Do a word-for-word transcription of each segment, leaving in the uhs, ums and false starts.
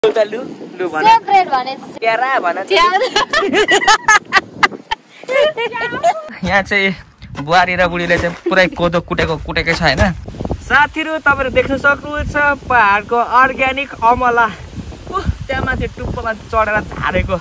लु लु भन सेपरेट भने प्यारा भन यहाँ चाहिँ बुहारी र बुढीले चाहिँ पुरै कोदो कुटेको कुटेकै छ हैन साथीहरु तपाईहरु देख्न सक्नुहुन्छ पहाडको अर्ग्यानिक अमला उह त्यहाँ माथि टुप्पोमा चढेर झारेको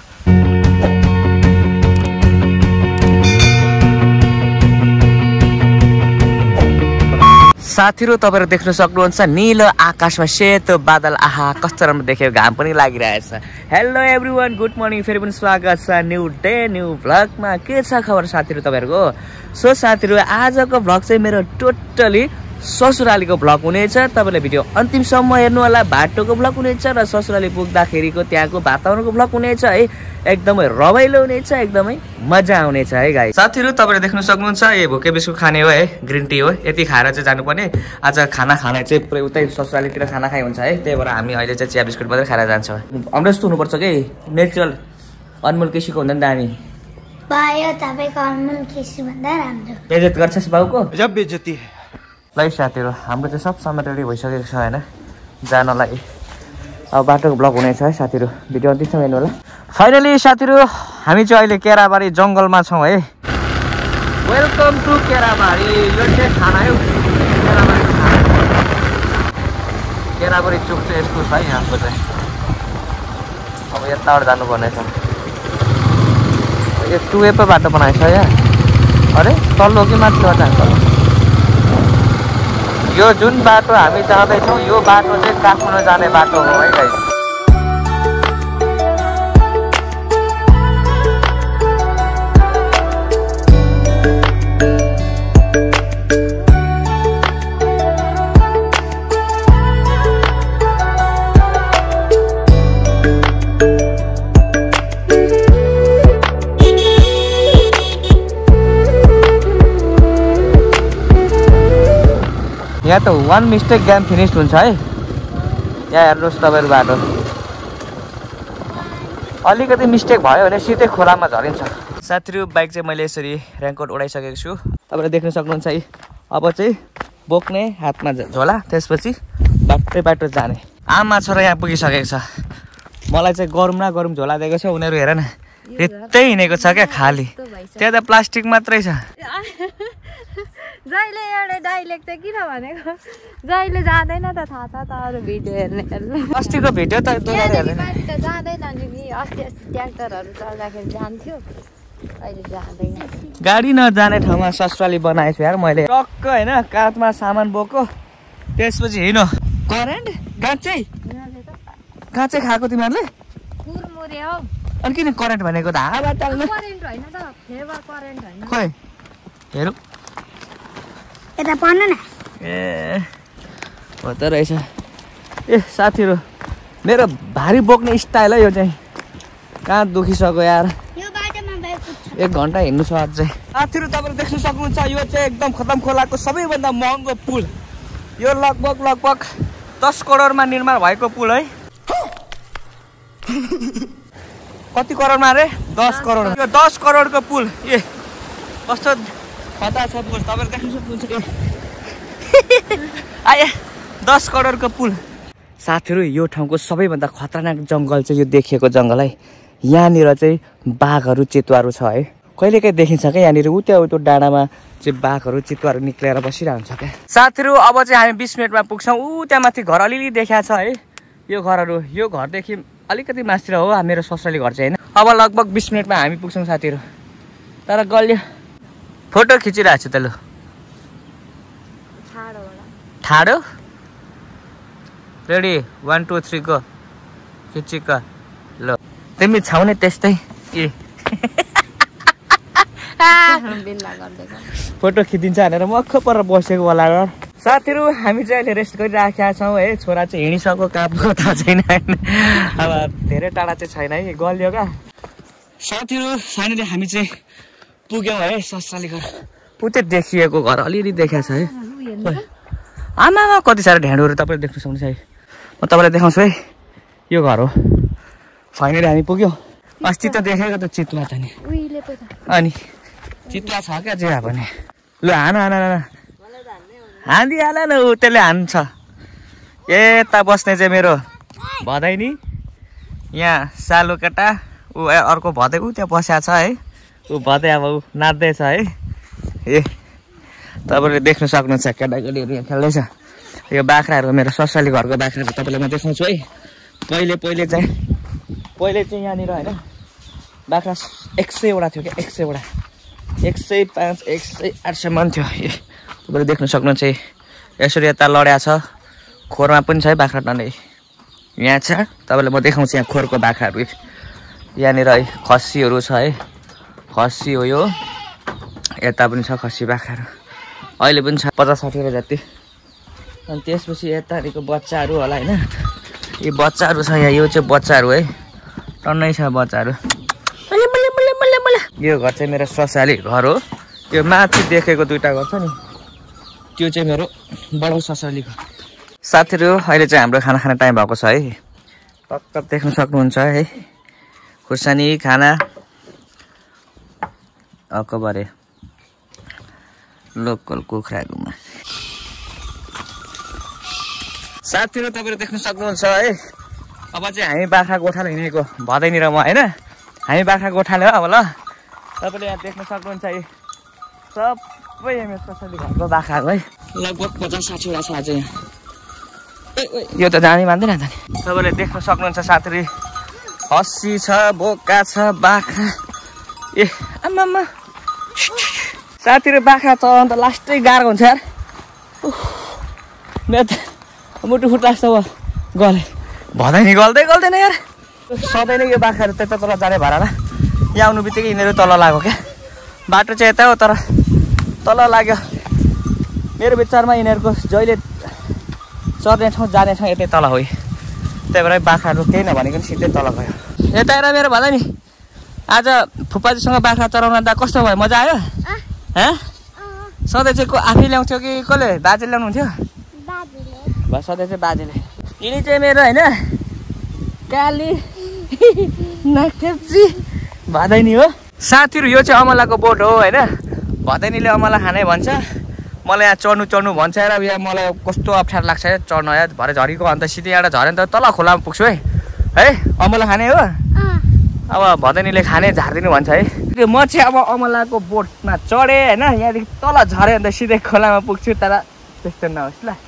साथीहरु तपाईहरु देख्न सक्नुहुन्छ नीलो आकाशमा सेतो बादल आहा कस्तो राम्रो देखेको घाम पनि लागिरहेछ हेलो एभ्रीवन गुड मर्निङ फेरि पनि स्वागत छ न्यू डे न्यू भ्लगमा के छ खबर साथीहरु तपाईहरुको सो साथीहरु आजको भ्लग चाहिँ मेरो टोटली ससुरालीको भ्लग हुनेछ तपाईले भिडियो अन्तिमसम्म हेर्नु होला बाटोको भ्लग हुनेछ र ससुराली पुग्दाखेरिको त्यहाँको वातावरणको भ्लग हुनेछ है एकदमै रमाइलो हुनेछ एकदमै मजा आउनेछ है गाइस साथीहरु तपाईले देख्न सक्नुहुन्छ यो भोके बिस्कुट खाने हो है ग्रीन टी हो यति खाएर चाहिँ जानुपर्ने आज खाना खाने चाहिँ पुरै उतै ससुरालीतिर खाना खाइ हुन्छ है त्यही भएर हामी अहिले चाहिँ चिया बिस्कुट मात्रै खाएर जान्छौँ हाम्रो जस्तो हुनुपर्छ के नेचुरल अनमोल केसीको हुँदैन नि त हामी बायो तपाईको अनमोल केसी भन्दा राम्रो बेइज्जत गर्छस् बाउको जब बेइज्जती ल साथीहरु हाम्रो चाहिँ सब समेत रेडी भइसकेको छ हैन जानलाई अब बाटोको ब्लग हुनेछ है साथीहरु भिडियो अन्तिमसम्म हेर्नु होला फाइनली साथीहरु हामी चाहिँ अहिले केराबारी जंगलमा छौं है वेलकम टु केराबारी यो चाहिँ खाना हो केराबारी केराबारी चोक चाहिँ यस्तो छ है यहाँको चाहिँ अब यताबाट जानुपर्ने छ यो टुवे पे बाटो बनाएको छ यहाँ अरे तल्लो कि माथिबाट जान्छ यो जुन बाटो हामी जाँदैछौँ यो बाटो चाहिँ काठमाडौँ जाने बाटो हो है गाइस यहाँ त वान मिस्टेक गेम फिनिश हुन्छ है यहाँ हेर्नुहोस् तपाईँहरू बाटो अलिकति मिस्टेक भयो भने सिधै खोलामा झरिन्छ साथीहरु बाइक चाहिँ मैले यसरी रेनकोट उडाइसकेको छु तपाईँले देख्न सक्नुहुन्छ है अब चाहिँ बोक्ने हातमा झोला त्यसपछि बाटै बाटो जाने आमा छोरा यहाँ पुगिसकेको छ मलाई चाहिँ गरौँ न गरौँ झोला दिएको छ उनीहरू हेर न यतै हिँडेको छ क्या खाली त्यहाँ त प्लास्टिक मात्रै छ जहिले एउटा डाइलेक्ट चाहिँ किन भनेको जहिले जाँदैन त थाहा छ त अरू भिडियो हेर्नेहरूले अस्तिको भिडियो त जाँदैन नि अस्ति अस्ति ट्र्याक्टरहरू चल्दाखेरि जान्थ्यो अहिले जाँदैन गाडी नजाने ठाउँमा ससुराली बनाएको छु यार मैले टक्क होइन काँधमा सामान बोको त्यसपछि हिँड्नु करेन्ट काँचै काँचै खाएको तिमीहरूले कुरमुरे हौ अनि किन करेन्ट भनेको त हावा टाल्नु करेन्ट होइन त फ्लेभर करेन्ट होइन खोइ हेरौँ यता पर्नु न ए हो त रहेछ ए साथीहरु मेरो भारी बोक्ने स्टाइल है यो चाहिँ कहाँ दुखिसक्यो यार यो बाटोमा बाइक एक घन्टा हिँड्नु छ अझै साथीहरु तपाईले देख्न सक्नुहुन्छ यो चाहिँ एकदम खतम खोलाको सबैभन्दा महँगो पुल यो लगभग लगभग दस करोडमा निर्माण भएको पुल है कति करोडमा रे दस करोड यो दस करोडको पुल ए कस्तो खतरा छ पुल तपाईले देख्न सक्नुहुन्छ आए दस करोडको पुल साथीहरु यो ठाउँको सबैभन्दा खतरनाक जंगल चाहिँ यो देखिएको जंगल है यहाँनिर चाहिँ बाघहरू चितुवाहरू छ है कहिलेकाहीँ देखिन्छ क्या यहाँनिर उता उतो डाँडामा चाहिँ बाघहरू चितुवाहरू निक्लेर बसिरहेको हुन्छ क्या साथीहरु अब चाहिँ हामी बीस मिनटमा पुग्छौँ ऊ त्यहाँ माथि घर अलिअलि देखाएको छ है यो घरहरू यो घरदेखि अलिकति मास्तिर हो मेरो ससुराली घर चाहिँ होइन अब लगभग बीस मिनटमा हामी पुग्छौँ साथीहरु तर गल्यो फोटो खिचिरहेको छु त लु ठाडो रेडी वान टू थ्री को खिचिक ल तिमी छाउने त्यस्तै ए फोटो खिचिन्छ भनेर मक्ख पर बसेको होला साथीहरु हामी चाहिँ अहिले रेस्ट गरिराखेका छौँ है छोरा चाहिँ हिँडिसक्यो कापको थाहा छैन अब धेरै टाढा चाहिँ छैन है गल्यो क्या साथीहरु फाइनली हामी चाहिँ पुग्यौँ है ससुराली घर उतै देखिएको घर अलिअलि देखाएको छ है आमामा कति साह्रो ढ्याँडोहरू तपाईँले देख्न सक्नुहुन्छ है म तपाईँलाई देखाउँछु है यो घर हो फाइनली हामी पुग्यौँ अस्ति त देखेको त चितुवा छ नि अनि चितुवा छ क्या जे भने ल हान हान हान हानिहाल न ऊ त्यसले हान्छ यता बस्ने चाहिँ मेरो भदैनी यहाँ सालो केटा ऊ अर्को भदै ऊ त्यहाँ बसेको छ है ऊ भदै अब ऊ नाच्दैछ है ए तपाईँले देख्न सक्नुहुन्छ केटाकेटीहरू यहाँ खेल्दैछ यो बाख्राहरू मेरो ससुराली घरको बाख्राहरू तपाईँलाई म देखाउँछु है पहिले पहिले चाहिँ पहिले चाहिँ यहाँनिर होइन बाख्रा एक सयवटा थियो क्या एक सयवटा एक सय पाँच एक सय आठसम्म थियो ए तपाईँले देख्न सक्नुहुन्छ यसरी यता लड्या छ खोरमा पनि छ है बाख्रा टन्डे यहाँ छ तपाईँलाई म देखाउँछु यहाँ खोरको बाख्राहरू यहाँनिर है खसीहरू छ है खसी हो यो यता पनि छ खसी बाख्राहरू अहिले पनि छ पचास साठीवटा जति अनि त्यसपछि यताको बच्चाहरू होला होइन यो बच्चाहरू छ यहाँ यो चाहिँ बच्चाहरू है टन्नै छ बच्चाहरू यो घर चाहिँ मेरो ससुराली घर हो यो माथि देखेको दुईवटा घर छ नि त्यो चाहिँ मेरो बडो ससुराली घर साथीहरू अहिले चाहिँ हाम्रो खाना खाने टाइम भएको छ है टक्क देख्न सक्नुहुन्छ है खुर्सानी खाना अकबरे लोकल कुखुराको मासु साथीहरू तपाईँले देख्न सक्नुहुन्छ है अब चाहिँ हामी बाख्रा गोठालो हिँडेको भदैनिर म होइन हामी बाख्रा गोठालो अब ल तपाईँले यहाँ देख्न सक्नुहुन्छ है सबै मेरो ससुराली घरको बाख्राको है लगभग पचास साठीवटा छ आज यहाँ यो त जाने मान्दैन त नि तपाईँले देख्न सक्नुहुन्छ साथीहरू खसी छ बोका छ बाख्रा ए आम्मामा साथीहरू बाख्रा चलाउनु त लास्टै गाह्रो हुन्छ यार मेरो त मुटु फुट्ला जस्तो गले भदै नि गल्दै गल्दैन यार सधैँ नै यो बाख्राहरू त्यता तल जाने भएर यहाँ आउनु बित्तिकै यिनीहरू तल लाग्यो क्या बाटो चाहिँ यता हो तर तल लाग्यो मेरो विचारमा यिनीहरूको जहिले चर्ने ठाउँ जाने ठाउँ यतै तल हो त्यही भएर बाख्राहरू केही नभनेको नि सिधै तल गयो यता हेर मेरो भन्दा नि आज फुपाजीसँग बाख्रा चराउन त कस्तो भयो मजा आयो हँ सधैँ चाहिँ को आफै ल्याउँथ्यो कि कसले बाजेले ल्याउनुहुन्थ्यो बस सधैँ चाहिँ बाजेले यिनी चाहिँ मेरो होइन काली नागखेप्ची भदैनी हो साथीहरू यो चाहिँ अमलाको बोट हो होइन भदैनीले अमला खाने भन्छ मलाई यहाँ चढ्नु चढ्नु भन्छ र यहाँ मलाई कस्तो अप्ठ्यारो लाग्छ चढ्नु यहाँ भरे झरीको अन्त सिधै एउटा झऱ्यो नि त तल खोलामा पुग्छु है है अमला खाने हो अब भदैनीले खाने झारिदिनु भन्छ है म चाहिँ अब अमलाको बोटमा चढेँ होइन यहाँदेखि तल झरेँ अन्त सिधै खोलामा पुग्छु तर त्यस्तो नहोस् ल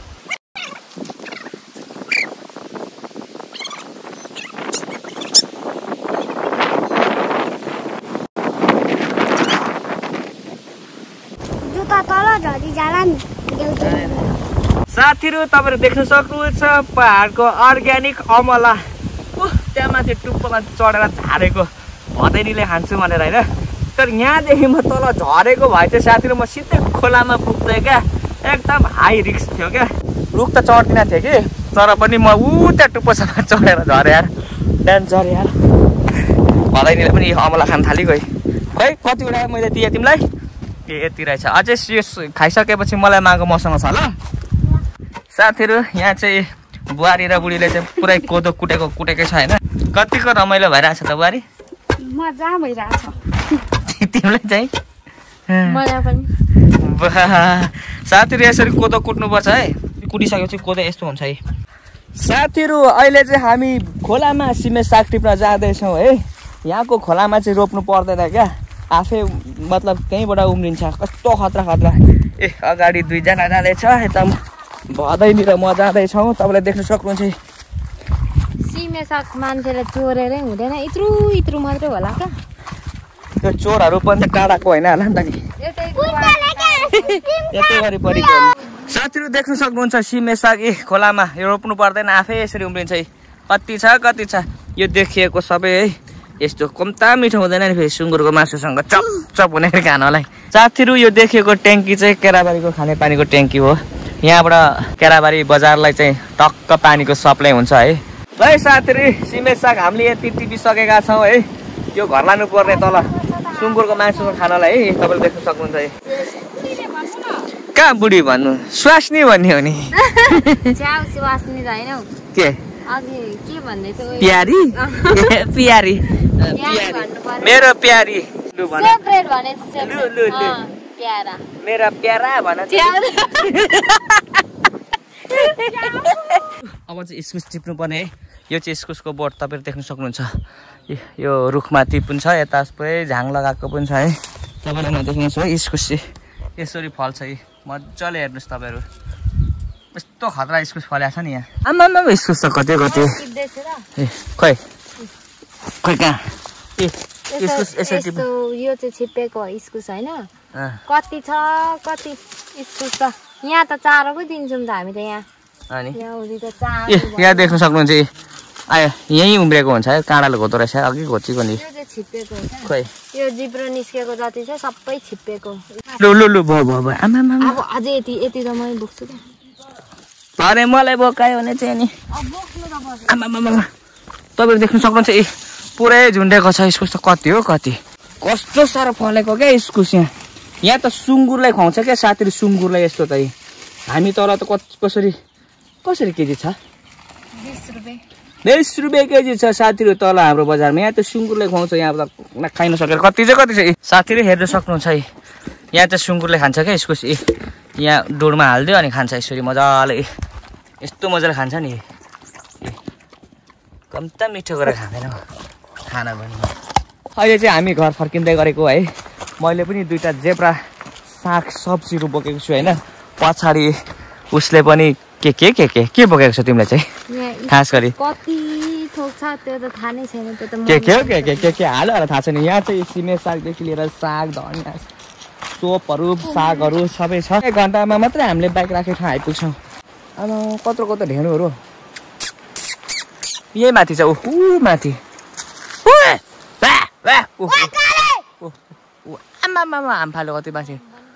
साथीहरू तपाईँहरू देख्न सक्नुहुन्छ पहाडको अर्ग्यानिक अमला त्यहाँ माथि टुप्पोमा चढेर झारेको भदैनीले खान्छु भनेर होइन तर यहाँदेखि म तल झरेको भए चाहिँ साथीहरू म सिधै खोलामा पुग्थेँ क्या एकदम हाई रिस्क थियो क्या रुख त चढ्दिनँ थिएँ कि तर पनि म ऊ त्यहाँ टुप्पोसम्म चढेर झरेँ यार डेन्जर यार भदैनीले पनि अमला खान थाली गयो खै कतिवटा मैले दिएँ तिमीलाई ए यति रहेछ अझै यो खाइसकेपछि मलाई मागो मसँग छ ल साथीहरू यहाँ चाहिँ बुहारी र बुढीले चाहिँ पुरै कोदो कुटेको कुटेकै छ होइन कतिको रमाइलो भइरहेछ त बुहारी मजा भइरहेछ तिमीलाई चाहिँ मलाई पनि साथीहरू यसरी कोदो कुट्नुपर्छ है कुटिसकेपछि कोदो यस्तो हुन्छ है साथीहरू अहिले चाहिँ हामी खोलामा सिमे साग टिप्न जाँदैछौँ है यहाँको खोलामा चाहिँ रोप्नु पर्दैन क्या आफै मतलब त्यहीँबाट उम्रिन्छ कस्तो खतरा खतरा ए अगाडि दुईजना जाँदैछ यता भदैनी र म जाँदैछौँ तपाईँले देख्न सक्नुहुन्छ सिमे साग मान्छेले चोरेरै हुँदैन यत्रु यत्रु मात्रै होला क्या त्यो चोरहरू पनि टाढाको होइन होला नि त नि यतै वरिपरिको साथीहरू देख्न सक्नुहुन्छ सिमे साग ए खोलामा यो रोप्नु पर्दैन आफै यसरी उम्रिन्छ है कति छ कति छ यो देखिएको सबै है यस्तो कम्ता मिठो हुँदैन नि फेरि सुँगुरको मासुसँग चप चप हुने खानलाई साथीहरू यो देखिएको ट्याङ्की चाहिँ केराबारीको खानेपानीको ट्याङ्की हो यहाँबाट केराबारी बजारलाई चाहिँ टक्क पानीको सप्लाई हुन्छ है है साथीहरू सिमे साग हामीले यति टिपिसकेका छौँ है यो घर लानु पर्ने तल सुँगुरको मासुको खानलाई है तपाईँले देख्न सक्नुहुन्छ है कहाँ बुढी भन्नु स्वास्नी भन्ने हो नि के प्यारी प्यारी मेरो प्यारी मेरा प्यारा भन अब चाहिँ इस्कुस टिप्नु पर्ने है यो चाहिँ इस्कुसको बोट तपाईँहरू देख्न सक्नुहुन्छ। यो रुखमाथि पनि छ, यता पुरै झाङ लगाएको पनि छ है। तपाईँले देख्नुहुन्छ है इस्कुस चाहिँ यसरी फल्छ है। मजाले हेर्नुहोस् तपाईँहरू, यस्तो खतरा इस्कुस फलेको छ नि यहाँ। आमा आमा इस्कुस त कति कति ए खोइ खोइ कहाँ ए इस्कुस यसरी यो चाहिँ छिप्पेको इस्कुस होइन, कति छ कति इस्कुस त यहाँ त चारोकै दिन्छौँ त हामी त यहाँ। अनि ए यहाँ देख्न सक्नुहुन्छ आयो यहीँ उम्रेको हुन्छ है, काँडाले घोत्दो रहेछ अघि घोचेको नि। छिप्पेको खोइ यो जिब्रो निस्केको जति छ सबै छिप्पेको। लु लु लु भयो भयो भयो आमा आमा अब अझै यति यति त मै बोक्छु त। अरे मलाई बोकायो भने चाहिँ नि आमा आमा तपाईँहरू देख्न सक्नुहुन्छ ए पुरै झुन्डेको छ इस्कुस त। कति हो कति कस्तो साह्रो फलेको क्या इस्कुस यहाँ। यहाँ त सुँगुरलाई खुवाउँछ क्या साथीहरू, सुँगुरलाई यस्तो त। हामी तर त कसरी कसरी केजी छ? बिस रुपियाँ बिस रुपियाँ केजी छ साथीहरू तल हाम्रो बजारमा। यहाँ त सुँगुरलाई खुवाउँछ, यहाँ त खाइन सकेर कति चाहिँ कति छ साथीहरू हेर्न सक्नुहुन्छ है। यहाँ त सुँगुरले खान्छ क्या इस्कुस। ए यहाँ डोरमा हालिदियो अनि खान्छ यसरी मजाले, यस्तो मजाले खान्छ नि। कम्ता मिठो गरेर खाँदैन खाना पनि। अहिले चाहिँ हामी घर फर्किँदै गरेको है। मैले पनि दुईवटा जेब्रा साग सब्जीहरू बोकेको छु होइन। पछाडि उसले पनि के के के के के बोकेको छ तिमीलाई चाहिँ खास गरी? कति थोक छ त्यो त थाहा नै छैन। त्यो त के के के के के के हाल्यो होला थाहा छैन। यहाँ चाहिँ सिमे सागदेखि लिएर साग धनियाँ सोपहरू सागहरू सबै छ। एक घन्टामा मात्रै हामीले बाइक राखेर ठाउँ आइपुग्छौँ। अब कत्रो कत्रो ढेँडोहरू यही माथि छ। ऊ माथि आमा आम फाल्यो कति माथि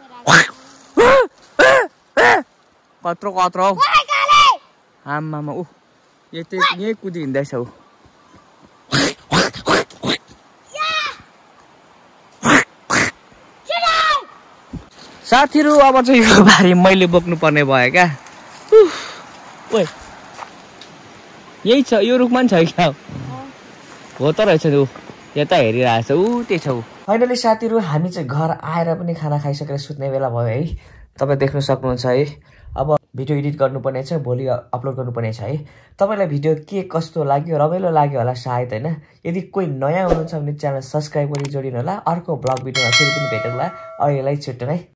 कत्रो कत्रो आमामा ऊ यतै यहीँ कुदी हिँड्दैछ ऊ। साथीहरू अब चाहिँ यो बारी मैले बोक्नु पर्ने भयो क्या। ओ यही छ, यो रुखमा पनि छ क्या हो त रहेछ ऊ, यता हेरिरहेछ ऊ त्यही छ ऊ। फाइनली साथीहरू हामी चाहिँ घर आएर पनि खाना खाइसकेर सुत्ने बेला भयो है। तपाईँ देख्न सक्नुहुन्छ है। अब भिडियो एडिट गर्नुपर्ने छ, भोलि अपलोड गर्नुपर्ने छ है। तपाईँलाई भिडियो के कस्तो लाग्यो, रमाइलो लाग्यो होला सायद होइन। यदि कोही नयाँ हुनुहुन्छ भने च्यानल सब्सक्राइब गरी जोडिनु होला। अर्को ब्लग भिडियोमा फेरि पनि भेटौँला। अहिलेलाई छुट्टो नै।